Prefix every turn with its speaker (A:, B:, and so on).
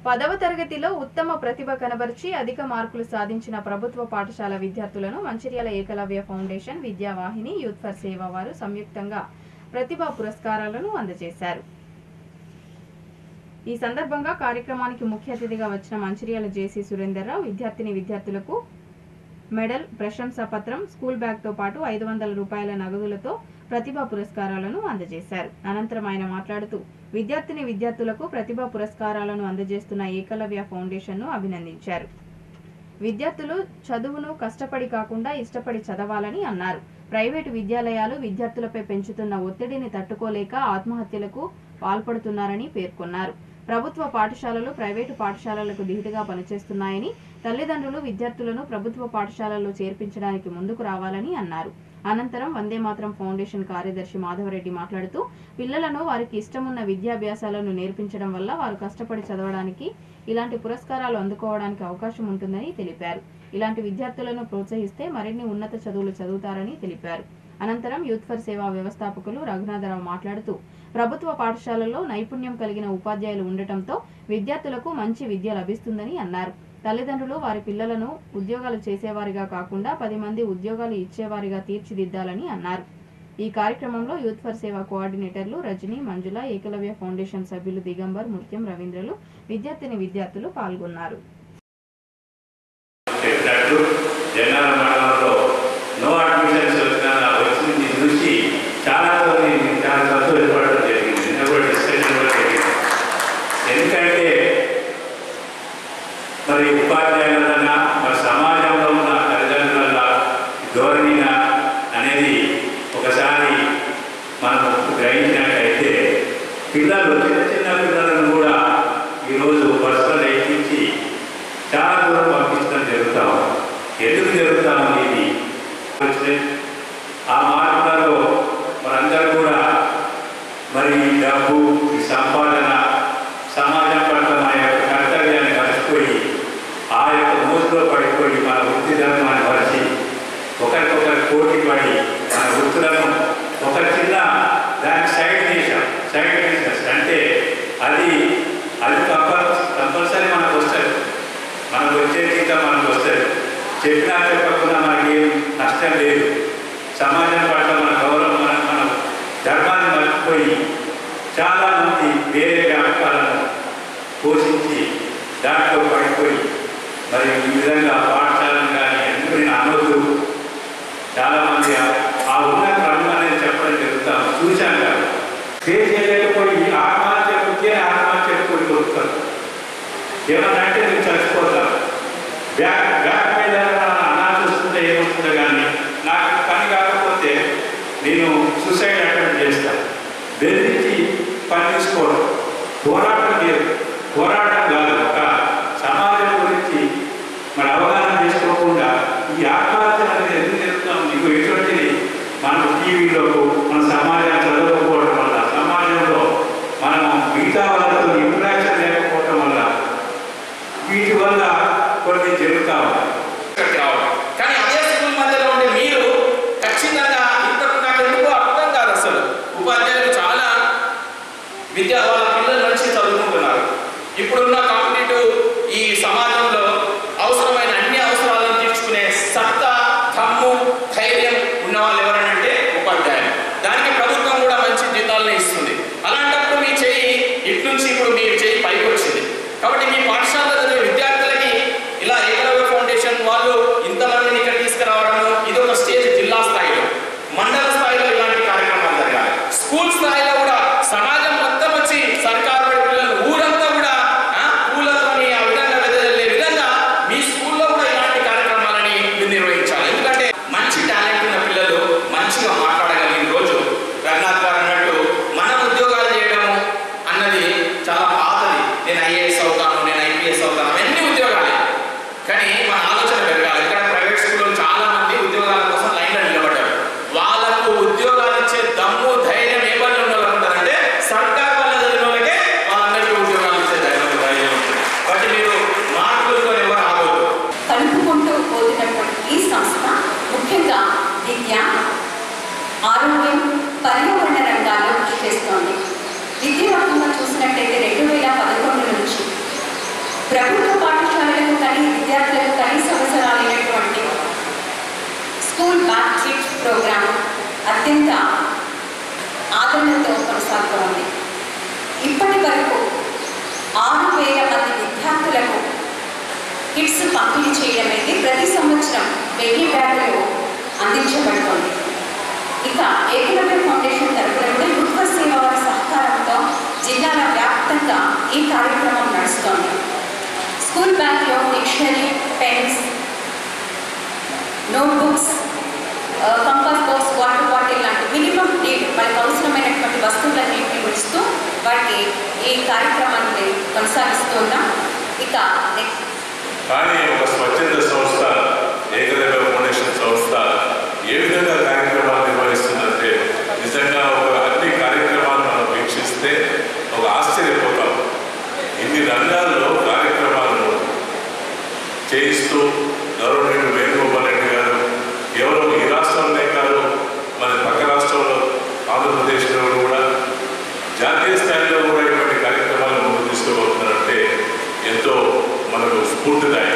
A: 10వ తరగతిలో ఉత్తమ ప్రతిభ కనబర్చి అధిక మార్కులు సాధించిన ప్రభుత్వ పాఠశాల విద్యార్థులను Mancherial Ekalavya foundation Vidyavahini youth for Seva వారు సంయుక్తంగా ప్రతిభా పురస్కారాలను అందజేశారు. ఈ సందర్భంగా కార్యక్రమానికి ముఖ్య అతిథిగా వచ్చిన మంచిర్యాల జేసీ సురేందర్రావు విద్యార్థులకు మెడల్, ప్రశంసా పత్రం, స్కూల్ బ్యాగ్తో పాటు 500 రూపాయల నగదులతో ప్రతిభా పురస్కారాలను అందజేశారు. అనంతరం ఆయన మాట్లాడుతూ విద్యార్థులకు ప్రతిభా పురస్కారాలను అందజేస్తున్న ఏకలవ్య ఫౌండేషన్ను అభినందించారు. విద్యార్థులు చదువును కష్టపడి కాకుండా ఇష్టపడి చదవాలని అన్నారు. ప్రైవేటు విద్యాలయాలు విద్యార్థులపై పెంచుతున్న ఒత్తిడిని తట్టుకోలేక ఆత్మహత్యలకు పాల్పడుతున్నారని పేర్కొన్నారు. ప్రభుత్వ పాఠశాలలు ప్రైవేటు పాఠశాలలకు ధీటుగా పనిచేస్తున్నాయని, తల్లిదండ్రులు విద్యార్థులను ప్రభుత్వ పాఠశాలల్లో చేర్పించడానికి ముందుకు రావాలని అన్నారు. అనంతరం వందే మాతరం ఫౌండేషన్ కార్యదర్శి మాధవరెడ్డి మాట్లాడుతూ పిల్లలను వారికి ఇష్టమున్న విద్యాభ్యాసాలను నేర్పించడం వల్ల వారు కష్టపడి చదవడానికి, ఇలాంటి పురస్కారాలు అందుకోవడానికి అవకాశం ఉంటుందని తెలిపారు. ఇలాంటి విద్యార్థులను ప్రోత్సహిస్తే మరిన్ని ఉన్నత చదువులు చదువుతారని తెలిపారు. అనంతరం యూత్ ఫర్ సేవా వ్యవస్థాపకులు రఘునాథరావు మాట్లాడుతూ ప్రభుత్వ పాఠశాలల్లో నైపుణ్యం కలిగిన ఉపాధ్యాయులు ఉండటంతో విద్యార్థులకు మంచి విద్య లభిస్తుందని అన్నారు. తల్లిదండ్రులు వారి పిల్లలను ఉద్యోగాలు చేసేవారిగా కాకుండా 10 మంది ఉద్యోగాలు ఇచ్చేవారిగా తీర్చిదిద్దాలని అన్నారు. ఈ కార్యక్రమంలో యూత్ ఫర్ సేవా కోఆర్డినేటర్లు రజని, మంజుల, ఏకలవ్య ఫౌండేషన్ సభ్యులు దిగంబర్, ముత్యం, రవీంద్రలు, విద్యార్థులు పాల్గొన్నారు.
B: ఎందుకంటే మరి ఉపాధ్యాయులన్నా మరి సమాజంలో ఉన్న తల్లిదండ్రుల ధోరణిన అనేది ఒకసారి మనం గ్రహించినట్లయితే పిల్లలు చిన్న పిల్లలను కూడా ఈరోజు బస్సులు ఎక్కించి చాలా దూరం పంపించడం జరుగుతాం. ఎందుకు జరుగుతాం ఇది ఆ మార్పులలో మనందరూ కూడా మరి డబ్బు, సంపాదన, సమాజం పట్ల మన యొక్క కర్తవ్యాన్ని మర్చిపోయి ఆ యొక్క మోసులో పడిపోయి మన వృత్తి ధర్మాన్ని మరచి ఒకరికొకరు పోటీ పడి మన వృత్తులను ఒక చిన్న దానికి సైడ్ బిజినెస్ అంటే అది కంపల్సరీ మనకు వస్తుంది. మనకు వచ్చే జీతం మనకు వస్తుంది. చెప్పినా చెప్పకుండా మనకేం నష్టం లేదు. సమాజం పట్ల మన గౌరవం మనం ధర్మాన్ని మర్చిపోయి చాలామంది వేరే వ్యాపకాలను పోషించి దాంట్లో పడిపోయి మరి ఈ విధంగా పాఠశాలను కానీ ఎందుకు నేను అనవద్దు, చాలామంది ఆ ఉన్న క్రమం అనేది చెప్పడం జరుగుతాం చూశాను కాదు. ఫేస్ చేయలేకపోయి ఆత్మహత్య పోయి కొడుతారు. ఏమన్నా అంటే నేను చచ్చిపోతాను. బ్యాక్ మీద అనాల్సి వస్తుంటే ఏమొస్తుందో కానీ నాకు పని కాకపోతే నేను సూసైడ్ అటెంప్ట్ చేస్తాను. బెదిరించి పని తీసుకోవడం పోరాటం లేదు. పోరాటం కాదు, ఒక సమాజం గురించి మన అవగాహన చేసుకోకుండా ఈ ఆత్మహత్య అనేది ఎందుకు జరుగుతాం? మీకు ఎటువంటిది మనం టీవీలో మన సమాజాన్ని చదవకపోవడం వల్ల, సమాజంలో మనం మిగతా వాళ్ళతో ఇంటరాక్షన్ లేకపోవడం వల్ల వీటి వల్ల కొన్ని జరుగుతా ఉన్నాయి.
C: కానీ అదే స్కూల్ మధ్యలో ఉండే మీరు ఖచ్చితంగా ఇంతకు నాకు ఎందుకు అర్థం కాదు. అసలు ఉపాధ్యాయులు చాలా వాళ్ళ పిల్లలు మంచి చదువుకుంటున్నారు. ఇప్పుడున్న కాంపిటేటివ్ ఈ సమాజంలో అవసరమైన అన్ని అవసరాలను తీర్చుకునే సత్తా, దమ్ము, ధైర్యం ఉన్న వాళ్ళు ఎవరనంటే ఉపాధ్యాయులు. దానికి ప్రభుత్వం కూడా మంచి జీతాలను ఇస్తుంది. అలాంటప్పుడు మీ చేయి ఇటు నుంచి ఇప్పుడు మీ చేయి పైకి వచ్చింది. కాబట్టి మీ పాఠశాలలో విద్యార్థులకి ఇలా ఏకలవ్య ఫౌండేషన్ వాళ్ళు ఇంతమందిని ఇక్కడ తీసుకురావడము, ఇది ఒక స్టేజ్. జిల్లా స్థాయిలో, మండల స్థాయిలో ఇలాంటి కార్యక్రమాలు జరగాలి. స్కూల్ స్థాయిలో కూడా సమాజం మొత్తం వచ్చి సర్కారు పిల్లలు ఊరంతా కూడా
D: అథ్లీట్ ప్రోగ్రాం అత్యంత ఆదరణతో కొనసాగుతూ ఉంది. ఇప్పటి వరకు 6,000 మంది విద్యార్థులకు కిట్స్ పంపిణీ చేయడం అనేది ప్రతి సంవత్సరం 1000 బ్యాగులు అందించబడుతోంది. ఇక ఏకలవ్య ఫౌండేషన్ తరఫున కూడా యువ సేవ వారి సహకారంతో జిల్లాల వ్యాప్తంగా ఈ కార్యక్రమం నడుస్తోంది. స్కూల్ బ్యాగ్లో dictionary, pens, notebooks, compass box, water bottle లాంటి మినిమం నీడ్ వాళ్ళకి అవసరమైనటువంటి వస్తువులన్నింటినీ ఉంచుతూ వాటికి ఈ కార్యక్రమాన్ని కొనసాగిస్తున్నాం. ఇక
E: కానీ ఒక స్వచ్ఛంద సంస్థ, ఏకలవ్య ఫౌండేషన్ సంస్థ ఏ విధంగా కార్యక్రమాలు నిర్వహిస్తుందంటే నిజంగా ఒక అన్ని కార్యక్రమాలు మనం వీక్షిస్తే ఒక ఆశ్చర్యపోతాం. ఇన్ని రంగాల్లో కార్యక్రమాలను చేయిస్తూ గవర్నమెంట్ వేణుగోపాల్ రెడ్డి గారు కేవలం ఈ రాష్ట్రంలో కాదు, మన పక్క రాష్ట్రంలో ఆంధ్రప్రదేశ్లో కూడా జాతీయ స్థాయిలో కూడా ఇటువంటి కార్యక్రమాలు ముందు తీసుకోబోతున్నారంటే ఎంతో మనకు స్ఫూర్తిదాయకం.